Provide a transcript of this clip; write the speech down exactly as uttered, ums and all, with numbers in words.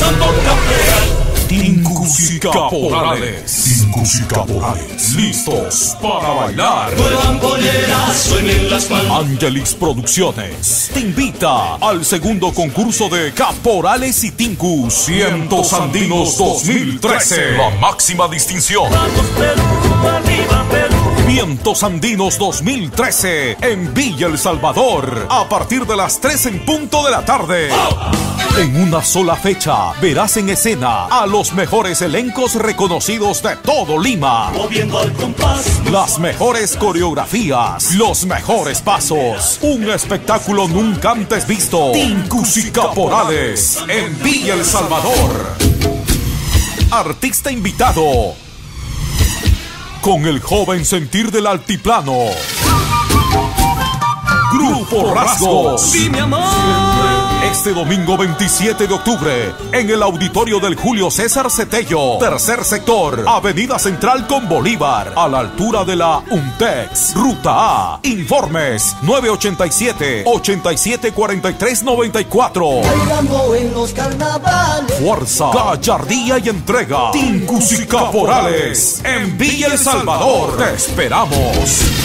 Santo Caporal. Tincus y Caporales. Tincus y Caporales. Listos para bailar. Nueva polera, suenen las palmas. Angelis Producciones te invita al segundo concurso de Caporales y Tincus Cientos Andinos dos mil trece. La máxima distinción. Vamos Perú, arriba Perú. Vientos Andinos dos mil trece en Villa El Salvador a partir de las tres en punto de la tarde. En una sola fecha verás en escena a los mejores elencos reconocidos de todo Lima. Moviendo al compás. Las mejores coreografías, los mejores pasos, un espectáculo nunca antes visto. Tincus y Caporales en Villa El Salvador. Artista invitado con el joven sentir del altiplano. Grupo Rasgos. Sí, mi amor. Este domingo veintisiete de octubre, en el auditorio del Julio César Cetello, tercer sector, Avenida Central con Bolívar, a la altura de la Untex, Ruta A. Informes nueve ochenta y siete, ochenta y siete cuarenta y tres noventa y cuatro. Bailando en los carnavales. Fuerza, gallardía y entrega. Tincus y Caporales en Villa El Salvador. Te esperamos.